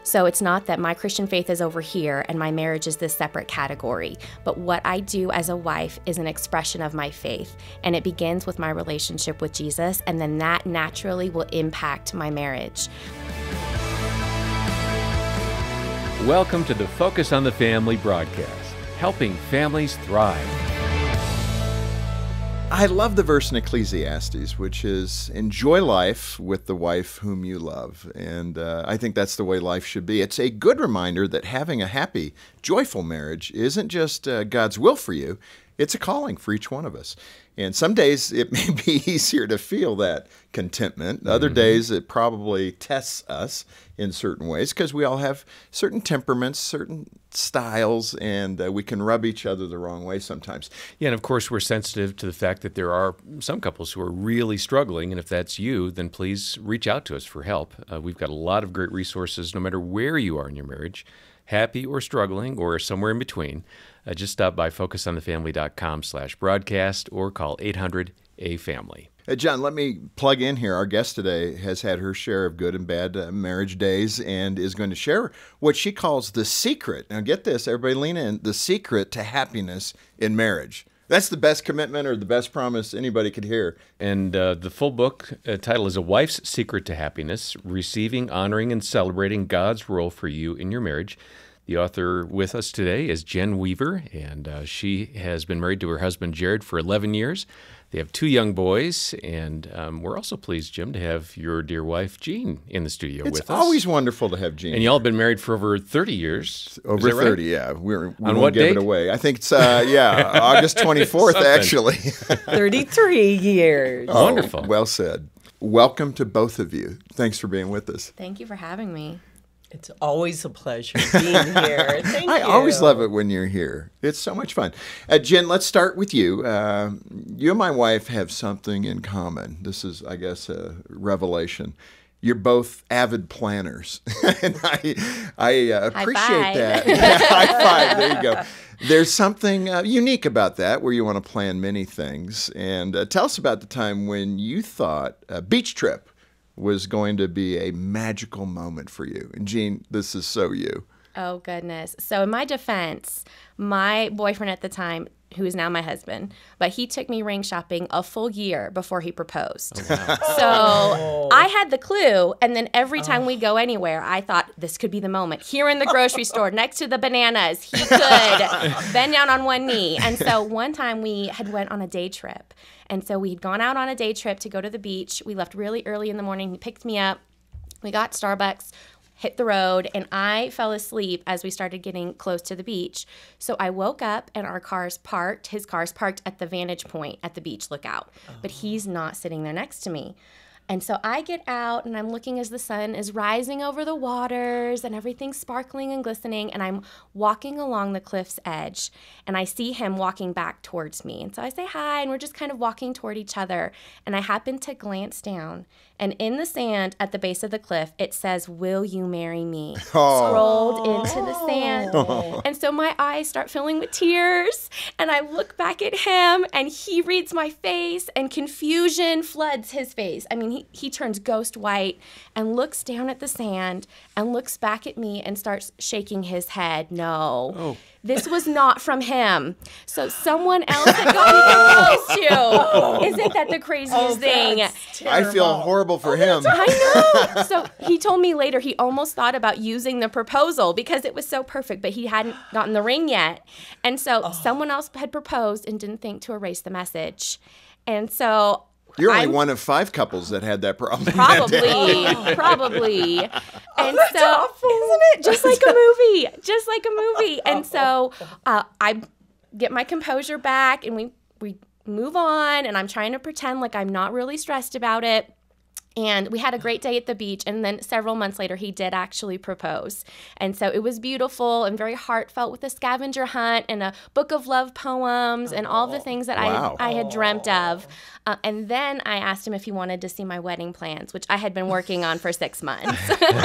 So it's not that my Christian faith is over here and my marriage is this separate category, but what I do as a wife is an expression of my faith, and it begins with my relationship with Jesus, and then that naturally will impact my marriage. Welcome to the Focus on the Family broadcast, helping families thrive. I love the verse in Ecclesiastes, which is, enjoy life with the wife whom you love. And I think that's the way life should be. It's a good reminder that having a happy, joyful marriage isn't just God's will for you, it's a calling for each one of us. And some days it may be easier to feel that contentment. Other days it probably tests us in certain ways because we all have certain temperaments, certain styles, and we can rub each other the wrong way sometimes. Yeah, and of course we're sensitive to the fact that there are some couples who are really struggling, and if that's you, then please reach out to us for help. We've got a lot of great resources no matter where you are in your marriage, happy or struggling or somewhere in between. Just stop by focusonthefamily.com/broadcast or call 800-A-FAMILY. John, let me plug in here. Our guest today has had her share of good and bad marriage days and is going to share what she calls the secret. Now get this, everybody lean in, the secret to happiness in marriage. That's the best commitment or the best promise anybody could hear. And the full book title is A Wife's Secret to Happiness, Receiving, Honoring, and Celebrating God's Role for You in Your Marriage. The author with us today is Jen Weaver, and she has been married to her husband, Jared, for 11 years. They have 2 young boys, and we're also pleased, Jim, to have your dear wife, Jean, in the studio with us. It's always wonderful to have Jean. And y'all have been married for over 30 years. Over 30, right? yeah. We On won't what give date? it away. I think it's, August 24th, actually. 33 years. Oh, Wonderful. Well said. Welcome to both of you. Thanks for being with us. Thank you for having me. It's always a pleasure being here. Thank you. I always love it when you're here. It's so much fun. Jen, let's start with you. You and my wife have something in common. This is, I guess, a revelation. You're both avid planners, and I appreciate that. High five. There you go. There's something unique about that where you want to plan many things. And tell us about the time when you thought a beach trip was going to be a magical moment for you. And Jean, this is so you. Oh, goodness. So in my defense, my boyfriend at the time, who is now my husband, but he took me ring shopping a full year before he proposed. Oh, wow. So I had the clue, and then every time we go anywhere, I thought this could be the moment. Here in the grocery store, next to the bananas, he could bend down on one knee. And so one time we had went on a day trip. And so we'd gone out on a day trip to go to the beach. We left really early in the morning. He picked me up. We got Starbucks, hit the road, and I fell asleep as we started getting close to the beach. So I woke up and our car's parked. His car's parked at the vantage point at the beach lookout, but he's not sitting there next to me. And so I get out and I'm looking as the sun is rising over the waters and everything's sparkling and glistening, and I'm walking along the cliff's edge and I see him walking back towards me. And so I say hi and we're just kind of walking toward each other, and I happen to glance down, and in the sand at the base of the cliff it says, "Will you marry me?" Scrolled into the sand. And so my eyes start filling with tears and I look back at him and he reads my face and confusion floods his face. I mean, he turns ghost white and looks down at the sand and looks back at me and starts shaking his head. No, this was not from him. So someone else had got me proposed to. Isn't that the craziest thing? I feel horrible for him. I know. So he told me later he almost thought about using the proposal because it was so perfect, but he hadn't gotten the ring yet. And so someone else had proposed and didn't think to erase the message. And so You're only one of 5 couples that had that problem. Probably. And that's so, awful. Isn't it? Just like a movie. And so I get my composure back and we move on, and I'm trying to pretend like I'm not really stressed about it. And we had a great day at the beach, and then several months later, he did actually propose. And so it was beautiful and very heartfelt with a scavenger hunt and a book of love poems and all the things that I had dreamt of. And then I asked him if he wanted to see my wedding plans, which I had been working on for 6 months.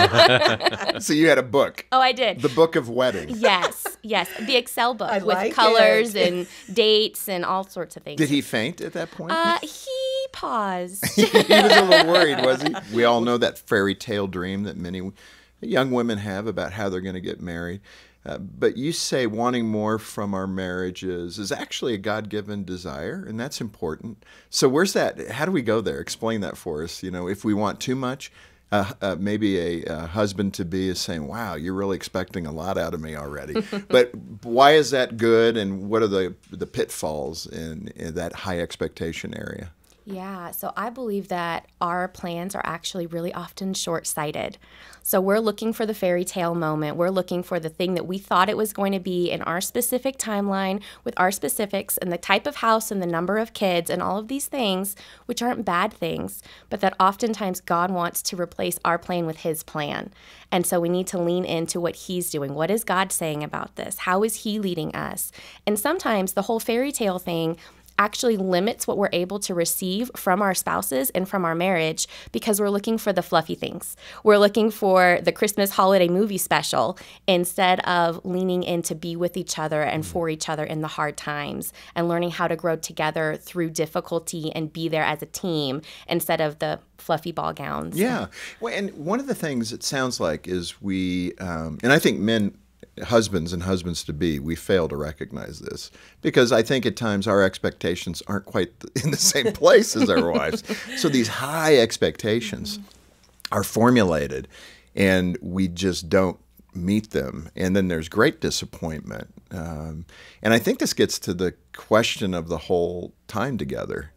So you had a book. Oh, I did. The Book of Wedding. Yes. The Excel book with like colors it. and dates and all sorts of things. Did he faint at that point? He paused. He was a little worried, was he? We all know that fairy tale dream that many young women have about how they're going to get married. But you say wanting more from our marriages is actually a God-given desire, and that's important. So where's that? How do we go there? Explain that for us. If we want too much, maybe a husband-to-be is saying, wow, you're really expecting a lot out of me already. But why is that good, and what are the pitfalls in that high expectation area? Yeah, so I believe that our plans are actually really often short-sighted. So we're looking for the fairy tale moment. We're looking for the thing that we thought it was going to be in our specific timeline with our specifics and the type of house and the number of kids and all of these things, which aren't bad things, but that oftentimes God wants to replace our plan with his plan. And so we need to lean into what he's doing. What is God saying about this? How is he leading us? And sometimes the whole fairy tale thing actually limits what we're able to receive from our spouses and from our marriage because we're looking for the fluffy things. We're looking for the Christmas holiday movie special instead of leaning in to be with each other and for each other in the hard times and learning how to grow together through difficulty and be there as a team instead of the fluffy ball gowns. Yeah. Well, and one of the things it sounds like is we, and I think husbands and husbands-to-be, we fail to recognize this because I think at times our expectations aren't quite in the same place as our wives. So these high expectations are formulated and we just don't meet them. And then there's great disappointment. And I think this gets to the question of the whole time together.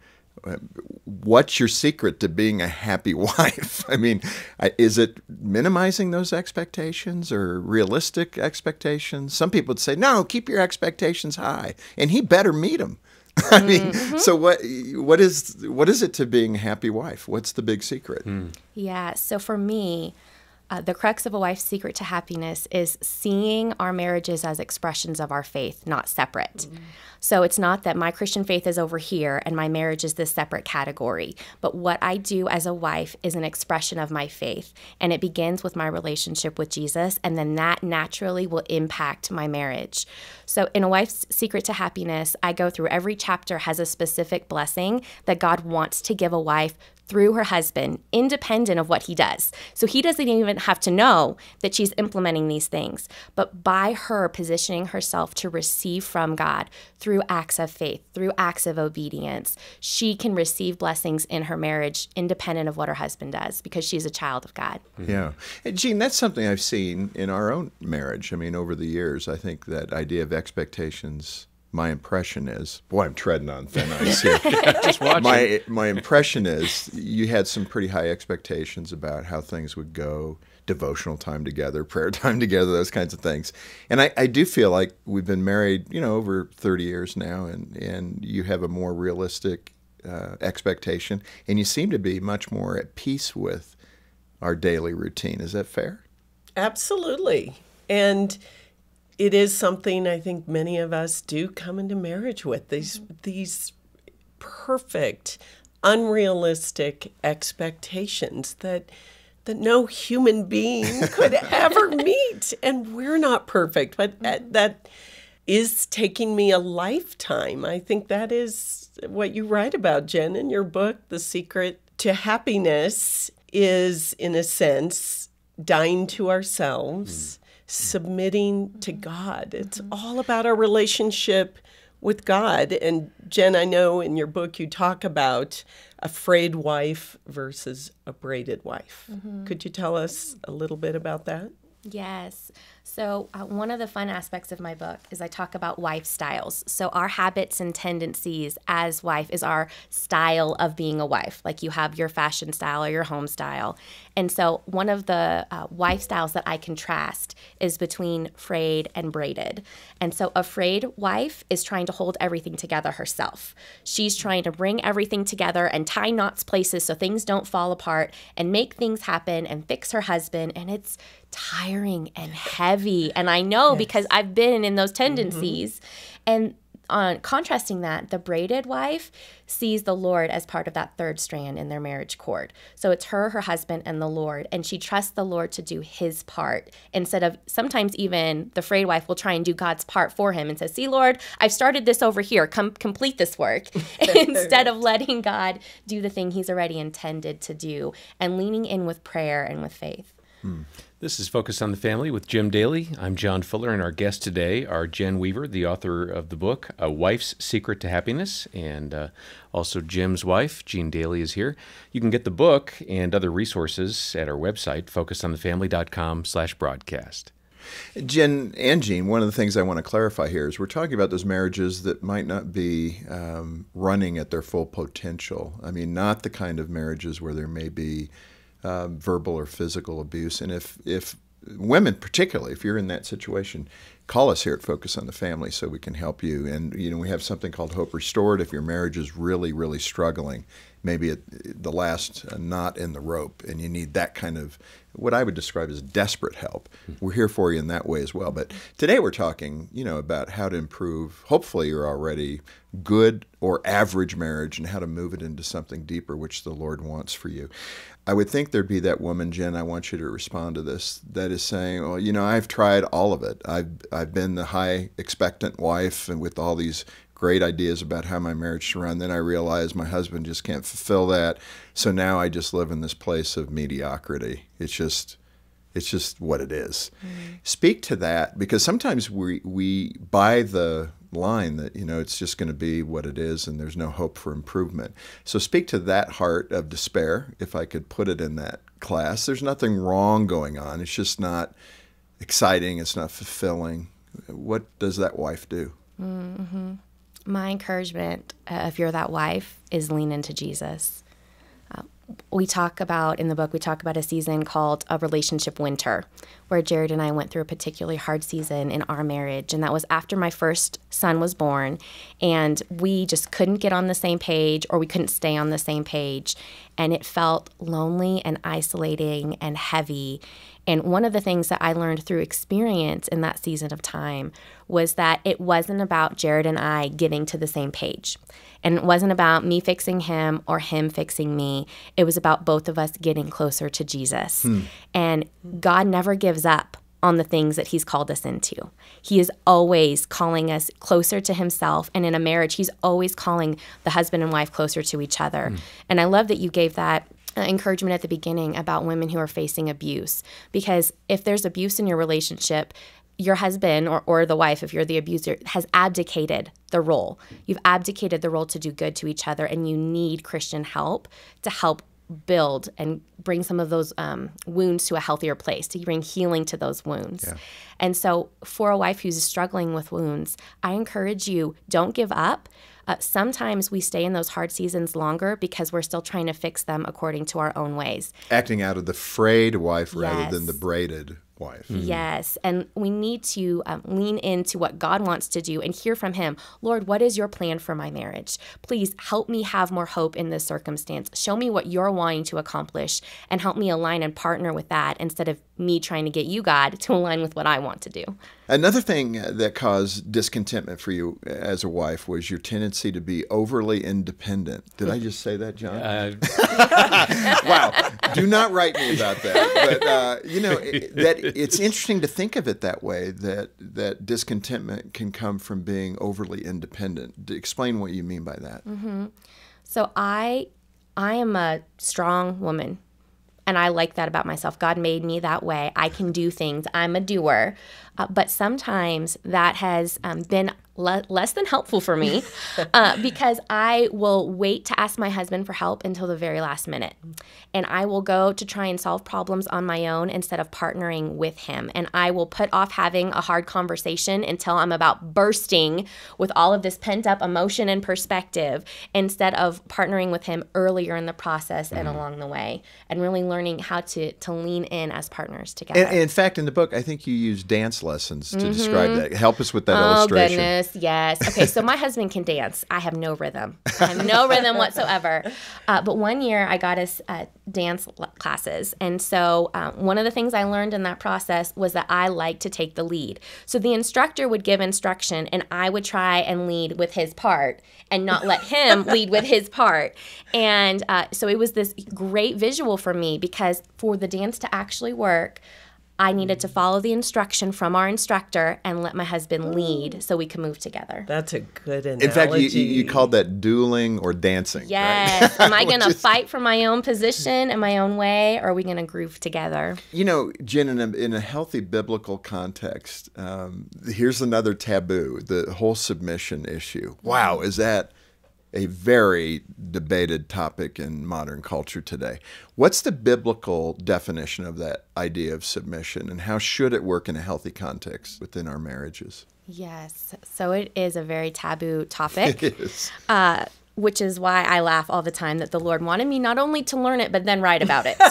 What's your secret to being a happy wife? I mean, is it minimizing those expectations or realistic expectations? Some people would say, no, keep your expectations high, and he better meet them. I mean, so what is it to being a happy wife? What's the big secret? Yeah, so for me, the crux of a wife's secret to happiness is seeing our marriages as expressions of our faith, not separate. So it's not that my Christian faith is over here and my marriage is this separate category, but what I do as a wife is an expression of my faith, and it begins with my relationship with Jesus, and then that naturally will impact my marriage. So in A Wife's Secret to Happiness, I go through every chapter has a specific blessing that God wants to give a wife through her husband, independent of what he does. So he doesn't even have to know that she's implementing these things. But by her positioning herself to receive from God through acts of faith, through acts of obedience, she can receive blessings in her marriage independent of what her husband does because she's a child of God. Yeah. And Jean, that's something I've seen in our own marriage. I mean, over the years, I think that idea of expectations, my impression is, boy, I'm treading on thin ice here. Just watching. My impression is you had some pretty high expectations about how things would go, devotional time together, prayer time together, those kinds of things. And I do feel like we've been married, over 30 years now, and you have a more realistic expectation, and you seem to be much more at peace with our daily routine. Is that fair? Absolutely. And it is something I think many of us do come into marriage with, these perfect, unrealistic expectations that no human being could ever meet. And we're not perfect, but that is taking me a lifetime. I think that is what you write about, Jen, in your book. The secret to happiness is, in a sense, dying to ourselves, submitting to God. It's all about our relationship with God. And Jen, I know in your book you talk about a frayed wife versus a braided wife. Could you tell us a little bit about that? Yes. So one of the fun aspects of my book is I talk about wife styles. So our habits and tendencies as wife is our style of being a wife. Like you have your fashion style or your home style. And so one of the wife styles that I contrast is between frayed and braided. And so a frayed wife is trying to hold everything together herself. She's trying to bring everything together and tie knots places so things don't fall apart and make things happen and fix her husband. And it's tiring and heavy. And I know because I've been in those tendencies. And on contrasting that, the braided wife sees the Lord as part of that third strand in their marriage cord. So it's her husband, and the Lord. And she trusts the Lord to do his part instead of sometimes even the frayed wife will try and do God's part for him and says, see, Lord, I've started this over here. Come complete this work instead of letting God do the thing he's already intended to do and leaning in with prayer and with faith. This is Focus on the Family with Jim Daly. I'm John Fuller, and our guests today are Jen Weaver, the author of the book, A Wife's Secret to Happiness, and also Jim's wife, Jean Daly, is here. You can get the book and other resources at our website, focusonthefamily.com/broadcast. Jen and Jean, one of the things I want to clarify here is we're talking about those marriages that might not be running at their full potential. I mean, not the kind of marriages where there may be verbal or physical abuse. And if women particularly, if you're in that situation, call us here at Focus on the Family so we can help you. And, we have something called Hope Restored. If your marriage is really, really struggling, maybe at the last knot in the rope, and you need that kind of what I would describe as desperate help, we're here for you in that way as well. But today we're talking, about how to improve, hopefully your already good or average marriage, and how to move it into something deeper, which the Lord wants for you. I would think there'd be that woman, Jen, I want you to respond to this, that is saying, well, I've tried all of it. I've been the high expectant wife and with all these great ideas about how my marriage should run. Then I realized my husband just can't fulfill that. So now I just live in this place of mediocrity. It's just what it is. Speak to that, because sometimes we buy the line that, it's just going to be what it is and there's no hope for improvement. So speak to that heart of despair, if I could put it in that class. There's nothing wrong going on. It's just not exciting. It's not fulfilling. What does that wife do? My encouragement, if you're that wife, is lean into Jesus. We talk about, in the book, a season called a relationship winter, where Jared and I went through a particularly hard season in our marriage. And that was after my first son was born. And we just couldn't get on the same page, or we couldn't stay on the same page. And it felt lonely and isolating and heavy. And one of the things that I learned through experience in that season of time was that it wasn't about Jared and I getting to the same page. And it wasn't about me fixing him or him fixing me. It was about both of us getting closer to Jesus. And God never gives up on the things that he's called us into. He is always calling us closer to himself. And in a marriage, he's always calling the husband and wife closer to each other. And I love that you gave that encouragement at the beginning about women who are facing abuse. Because if there's abuse in your relationship, your husband or the wife, if you're the abuser, has abdicated the role. You've abdicated the role to do good to each other, and you need Christian help to help build and bring some of those wounds to a healthier place, to bring healing to those wounds. And so for a wife who's struggling with wounds, I encourage you, don't give up. Sometimes we stay in those hard seasons longer because we're still trying to fix them according to our own ways. Acting out of the frayed wife rather than the braided wife. Yes, and we need to lean into what God wants to do and hear from him. Lord, what is your plan for my marriage? Please help me have more hope in this circumstance. Show me what you're wanting to accomplish and help me align and partner with that instead of me trying to get you, God, to align with what I want to do. Another thing that caused discontentment for you as a wife was your tendency to be overly independent. Did I just say that, John? Wow. Do not write me about that. But, that it's interesting to think of it that way, that discontentment can come from being overly independent. Explain what you mean by that. So I am a strong woman. And I like that about myself. God made me that way. I can do things. I'm a doer. But sometimes that has been less than helpful for me because I will wait to ask my husband for help until the very last minute. And I will go to try and solve problems on my own instead of partnering with him. And I will put off having a hard conversation until I'm about bursting with all of this pent-up emotion and perspective instead of partnering with him earlier in the process and along the way and really learning how to lean in as partners together. And in fact, in the book, I think you use dance lessons to describe that. Help us with that illustration. Oh, goodness. Yes. Okay, so my husband can dance. I have no rhythm. I have no rhythm whatsoever. But one year I got us dance classes. And so one of the things I learned in that process was that I like to take the lead. So the instructor would give instruction and I would try and lead with his part and not let him lead with his part. And so it was this great visual for me because for the dance to actually work, I needed to follow the instruction from our instructor and let my husband lead so we could move together. That's a good analogy. In fact, you called that dueling or dancing. Yes. Right? Am I going to fight for my own position and my own way, or are we going to groove together? You know, Jen, in a healthy biblical context, here's another taboo, the whole submission issue. Wow, is that a very debated topic in modern culture today. What's the biblical definition of that idea of submission, and how should it work in a healthy context within our marriages? Yes. So it is a very taboo topic. It is. Which is why I laugh all the time that the Lord wanted me not only to learn it, but then write about it.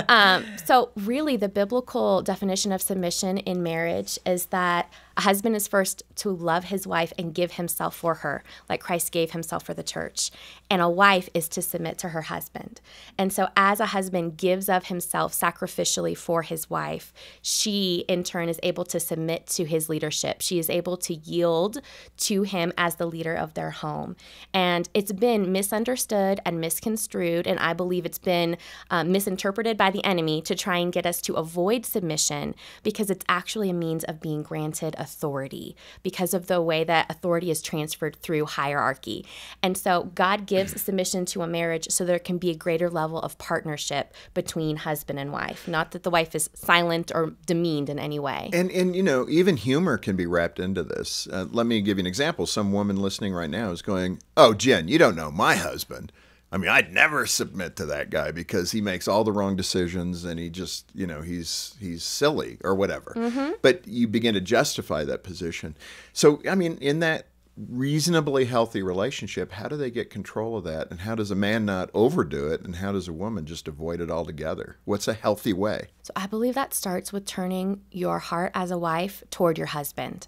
So really, the biblical definition of submission in marriage is that a husband is first to love his wife and give himself for her, like Christ gave himself for the church. And a wife is to submit to her husband. And so as a husband gives of himself sacrificially for his wife, she in turn is able to submit to his leadership. She is able to yield to him as the leader of their home. And it's been misunderstood and misconstrued, and I believe it's been misinterpreted by the enemy to try and get us to avoid submission, because it's actually a means of being granted authority because of the way that authority is transferred through hierarchy. And so God gives submission to a marriage so there can be a greater level of partnership between husband and wife, not that the wife is silent or demeaned in any way. And you know, even humor can be wrapped into this. Let me give you an example. Some woman listening right now is going, "Oh, Jen, you don't know my husband. I mean, I'd never submit to that guy because he makes all the wrong decisions and he just, you know, he's silly or whatever." Mm-hmm. But you begin to justify that position. So, I mean, in that reasonably healthy relationship, how do they get control of that? And how does a man not overdo it? And how does a woman just avoid it altogether? What's a healthy way? So I believe that starts with turning your heart as a wife toward your husband.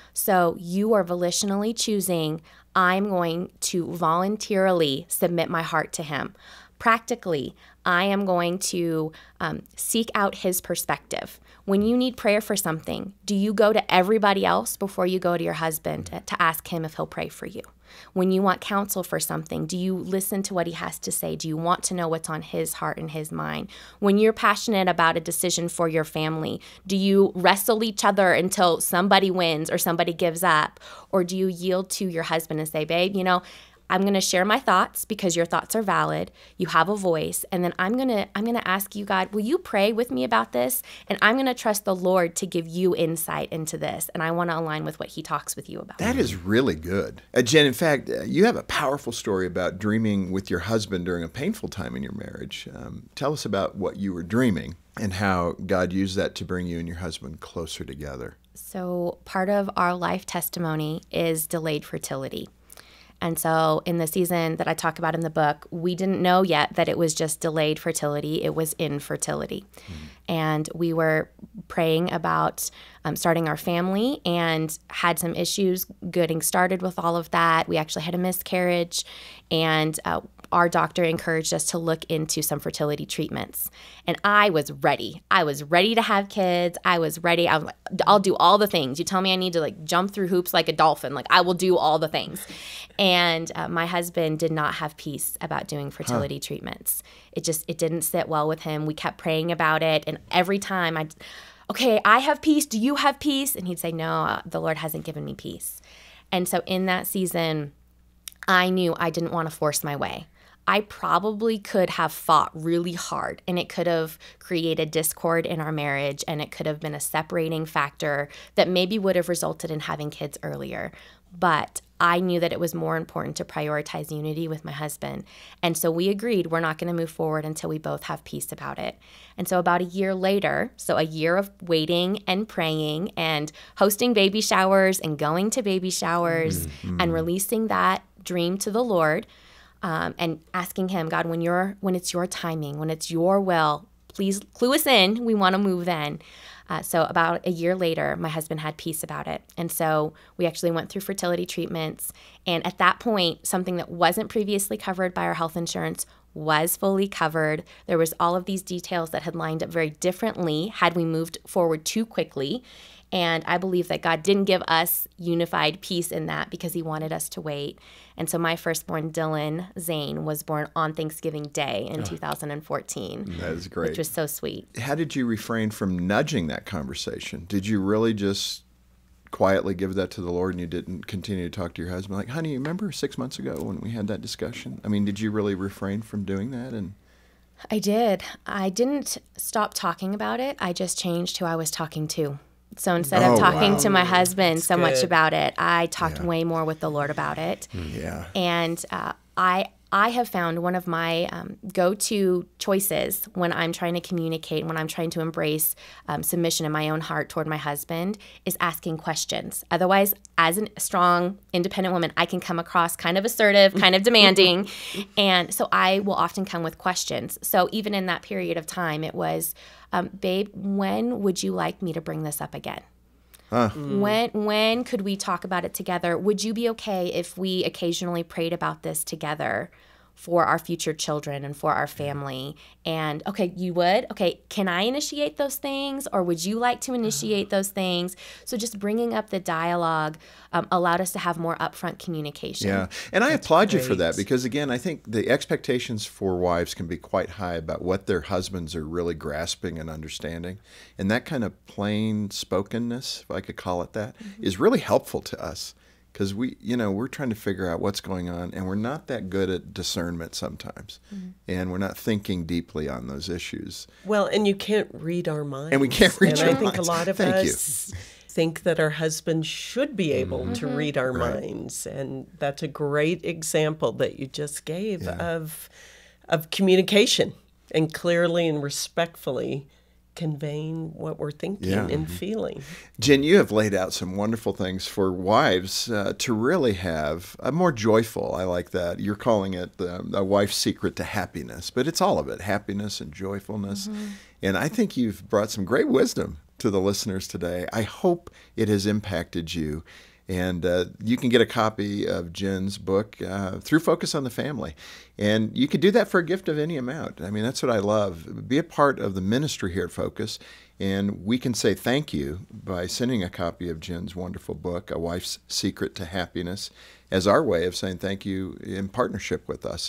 So you are volitionally choosing, I'm going to voluntarily submit my heart to him. Practically, I am going to seek out his perspective. When you need prayer for something, do you go to everybody else before you go to your husband to ask him if he'll pray for you? When you want counsel for something, do you listen to what he has to say? Do you want to know what's on his heart and his mind? When you're passionate about a decision for your family, do you wrestle each other until somebody wins or somebody gives up? Or do you yield to your husband and say, babe, you know, I'm going to share my thoughts because your thoughts are valid. You have a voice. And then I'm going to ask you, God, will you pray with me about this? And I'm going to trust the Lord to give you insight into this. And I want to align with what he talks with you about. That is really good. Jen, in fact, you have a powerful story about dreaming with your husband during a painful time in your marriage. Tell us about what you were dreaming and how God used that to bring you and your husband closer together. So part of our life testimony is delayed fertility. And so in the season that I talk about in the book, we didn't know yet that it was just delayed fertility. It was infertility. And we were praying about starting our family and had some issues getting started with all of that. We actually had a miscarriage, and our doctor encouraged us to look into some fertility treatments. And I was ready. I was ready to have kids. I was ready. I was like, I'll do all the things. You tell me I need to like jump through hoops like a dolphin. Like I will do all the things. And my husband did not have peace about doing fertility treatments. It didn't sit well with him. We kept praying about it. And every time okay, I have peace. Do you have peace? And he'd say, no, the Lord hasn't given me peace. And so in that season, I knew I didn't want to force my way. I probably could have fought really hard, and it could have created discord in our marriage, and it could have been a separating factor that maybe would have resulted in having kids earlier. But I knew that it was more important to prioritize unity with my husband. And so we agreed we're not going to move forward until we both have peace about it. And so about a year later, so a year of waiting and praying and hosting baby showers and going to baby showers and releasing that dream to the Lord, and asking him, God, when it's your timing, when it's your will, please clue us in. We want to move then. So about a year later, my husband had peace about it. And so we actually went through fertility treatments. And at that point, something that wasn't previously covered by our health insurance was fully covered. There was all of these details that had lined up very differently had we moved forward too quickly. And I believe that God didn't give us unified peace in that because he wanted us to wait. And so my firstborn, Dylan Zane, was born on Thanksgiving Day in 2014. That is great. Which was so sweet. How did you refrain from nudging that conversation? Did you really just quietly give that to the Lord and you didn't continue to talk to your husband? Like, honey, you remember 6 months ago when we had that discussion? I mean, did you really refrain from doing that? And I did. I didn't stop talking about it. I just changed who I was talking to. So instead of talking to my husband so much about it, I talked way more with the Lord about it. Yeah. And I have found one of my go-to choices when I'm trying to communicate, when I'm trying to embrace submission in my own heart toward my husband, is asking questions. Otherwise, as a strong, independent woman, I can come across kind of assertive, kind of demanding. And so I will often come with questions. So even in that period of time, it was, babe, when would you like me to bring this up again? When could we talk about it together? Would you be okay if we occasionally prayed about this together for our future children and for our family? And okay, you would? Okay, can I initiate those things, or would you like to initiate those things? So just bringing up the dialogue allowed us to have more upfront communication. Yeah, and I applaud you for that because, again, I think the expectations for wives can be quite high about what their husbands are really grasping and understanding. And that kind of plain spokenness, if I could call it that, is really helpful to us. Because we're trying to figure out what's going on, and we're not that good at discernment sometimes, and we're not thinking deeply on those issues. Well, and you can't read our minds. And we can't read your minds. And I think a lot of Thank us think that our husbands should be able to read our minds, and that's a great example that you just gave of communication and clearly and respectfully conveying what we're thinking and feeling. Jen, you have laid out some wonderful things for wives to really have a more joyful, I like that. You're calling it a wife's secret to happiness, but it's all of it, happiness and joyfulness. And I think you've brought some great wisdom to the listeners today. I hope it has impacted you. And you can get a copy of Jen's book through Focus on the Family. And you could do that for a gift of any amount. I mean, that's what I love. Be a part of the ministry here at Focus. And we can say thank you by sending a copy of Jen's wonderful book, A Wife's Secret to Happiness, as our way of saying thank you in partnership with us.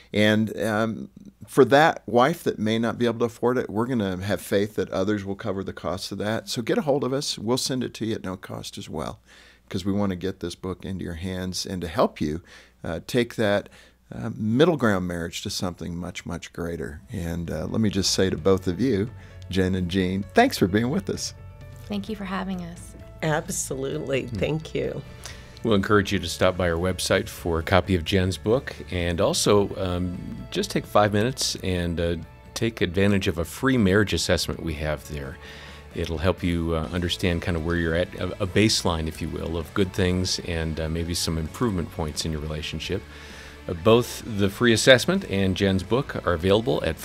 And for that wife that may not be able to afford it, we're going to have faith that others will cover the cost of that. So get a hold of us. We'll send it to you at no cost as well, because we want to get this book into your hands and to help you take that middle ground marriage to something much, much greater. And let me just say to both of you, Jen and Jean, thanks for being with us. Thank you for having us. Absolutely. Thank you. We'll encourage you to stop by our website for a copy of Jen's book, and also just take 5 minutes and take advantage of a free marriage assessment we have there. It'll help you understand kind of where you're at, a baseline, if you will, of good things and maybe some improvement points in your relationship. Both the free assessment and Jen's book are available at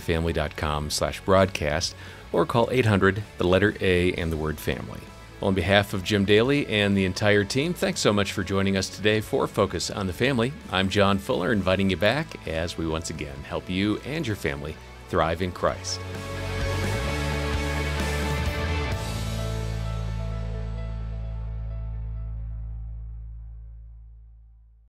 focusonthefamily.com/broadcast, or call 800, the letter A and the word family. Well, on behalf of Jim Daly and the entire team, thanks so much for joining us today for Focus on the Family. I'm John Fuller, inviting you back as we once again help you and your family thrive in Christ.